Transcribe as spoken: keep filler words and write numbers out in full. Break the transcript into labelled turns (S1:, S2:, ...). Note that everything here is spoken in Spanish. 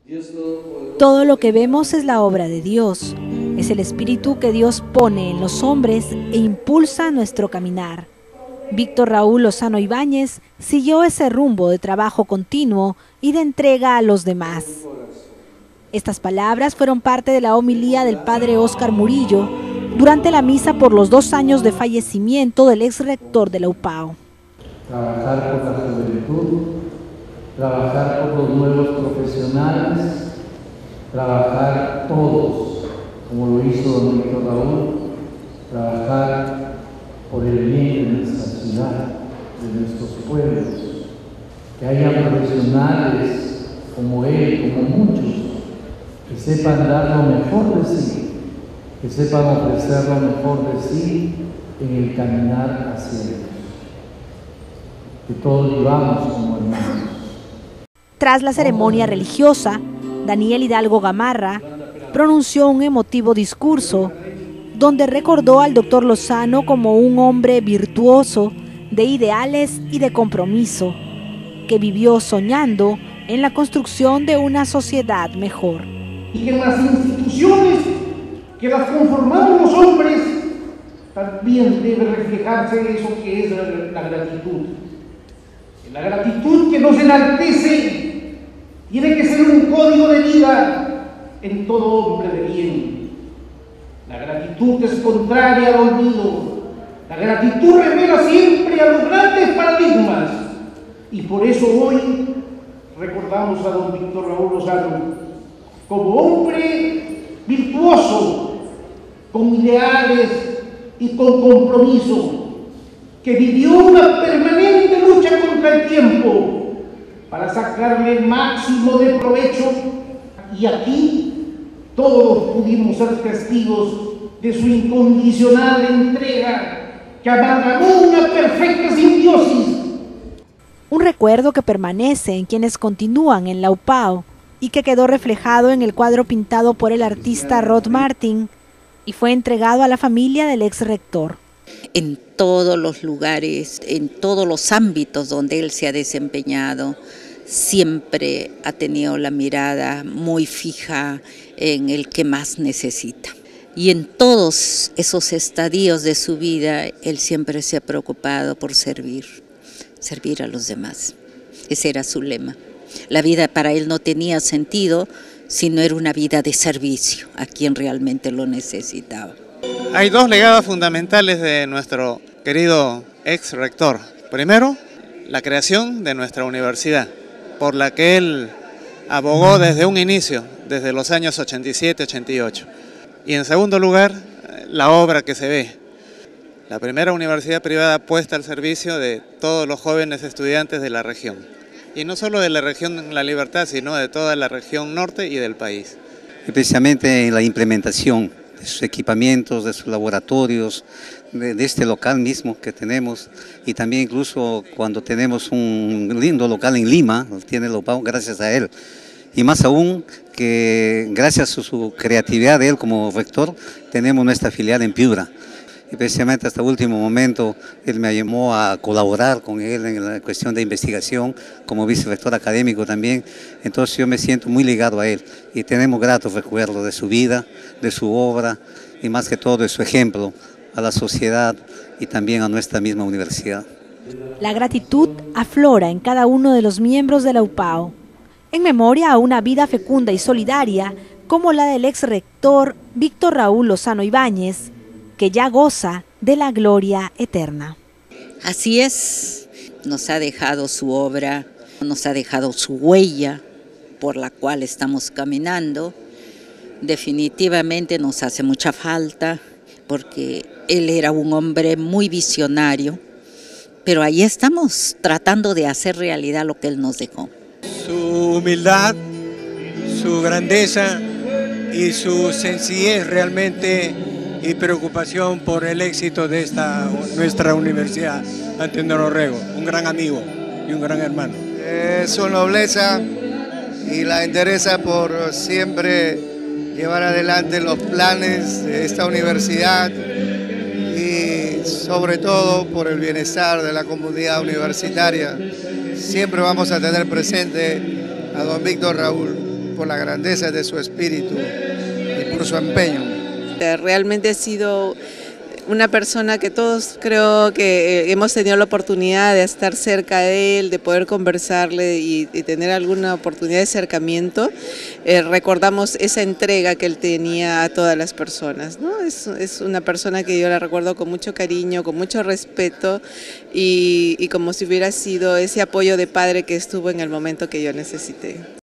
S1: Todo lo que vemos es la obra de Dios. Es el espíritu que Dios pone en los hombres e impulsa nuestro caminar. Víctor Raúl Lozano Ibáñez siguió ese rumbo de trabajo continuo y de entrega a los demás. Estas palabras fueron parte de la homilía del padre Óscar Murillo durante la misa por los dos años de fallecimiento del ex rector de la U P A O.
S2: Trabajar por la juventud, trabajar por los nuevos profesionales, trabajar todos, como lo hizo don Víctor Raúl, trabajar por el bien de nuestra ciudad, de nuestros pueblos, que haya profesionales como él, como muchos, que sepan dar lo mejor de sí, que sepan ofrecer lo mejor de sí en el caminar hacia Dios, que todos vivamos como hermanos.
S1: Tras la ceremonia religiosa, Daniel Hidalgo Gamarra pronunció un emotivo discurso donde recordó al doctor Lozano como un hombre virtuoso, de ideales y de compromiso, que vivió soñando en la construcción de una sociedad mejor.
S3: Y que en las instituciones que las conformamos los hombres también debe reflejarse eso que es la, la gratitud. La gratitud que nos enaltece tiene que ser un código de vida en todo hombre de bien. La gratitud es contraria al olvido. La gratitud revela siempre a los grandes paradigmas. Y por eso hoy recordamos a don Víctor Raúl Lozano como hombre virtuoso, con ideales y con compromiso, que vivió una permanente lucha contra el tiempo para sacarle el máximo de provecho, y aquí todos pudimos ser testigos de su incondicional entrega, que amalgamó una perfecta simbiosis.
S1: Un recuerdo que permanece en quienes continúan en la U P A O y que quedó reflejado en el cuadro pintado por el artista Rod Martin y fue entregado a la familia del ex rector.
S4: En todos los lugares, en todos los ámbitos donde él se ha desempeñado, siempre ha tenido la mirada muy fija en el que más necesita. Y en todos esos estadios de su vida, él siempre se ha preocupado por servir, servir a los demás. Ese era su lema. La vida para él no tenía sentido si no era una vida de servicio a quien realmente lo necesitaba.
S5: Hay dos legados fundamentales de nuestro querido ex rector. Primero, la creación de nuestra universidad, por la que él abogó desde un inicio, desde los años ochenta y siete, ochenta y ocho. Y en segundo lugar, la obra que se ve. La primera universidad privada puesta al servicio de todos los jóvenes estudiantes de la región. Y no solo de la región La Libertad, sino de toda la región norte y del país.
S6: Y precisamente en la implementación de sus equipamientos, de sus laboratorios, de, de este local mismo que tenemos, y también incluso cuando tenemos un lindo local en Lima, tiene lo pago gracias a él. Y más aún que gracias a su creatividad de él como rector, tenemos nuestra filial en Piura. Y precisamente hasta el último momento él me llamó a colaborar con él en la cuestión de investigación, como vicerrector académico también. Entonces yo me siento muy ligado a él y tenemos gratos recuerdos de su vida, de su obra y más que todo de su ejemplo a la sociedad y también a nuestra misma universidad.
S1: La gratitud aflora en cada uno de los miembros de la U P A O, en memoria a una vida fecunda y solidaria como la del ex rector Víctor Raúl Lozano Ibáñez, que ya goza de la gloria eterna.
S4: Así es, nos ha dejado su obra, nos ha dejado su huella por la cual estamos caminando. Definitivamente nos hace mucha falta porque él era un hombre muy visionario, pero ahí estamos tratando de hacer realidad lo que él nos dejó.
S7: Su humildad, su grandeza y su sencillez realmente y preocupación por el éxito de esta nuestra universidad, Antenor Orrego, un gran amigo y un gran hermano.
S8: Eh, su nobleza y la entereza por siempre llevar adelante los planes de esta universidad y sobre todo por el bienestar de la comunidad universitaria. Siempre vamos a tener presente a don Víctor Raúl. por la grandeza de su espíritu y por su empeño.
S9: Realmente ha sido una persona que todos creo que hemos tenido la oportunidad de estar cerca de él, de poder conversarle y, y tener alguna oportunidad de acercamiento. Eh, recordamos esa entrega que él tenía a todas las personas, ¿no? Es, es una persona que yo la recuerdo con mucho cariño, con mucho respeto y, y como si hubiera sido ese apoyo de padre que estuvo en el momento que yo necesité.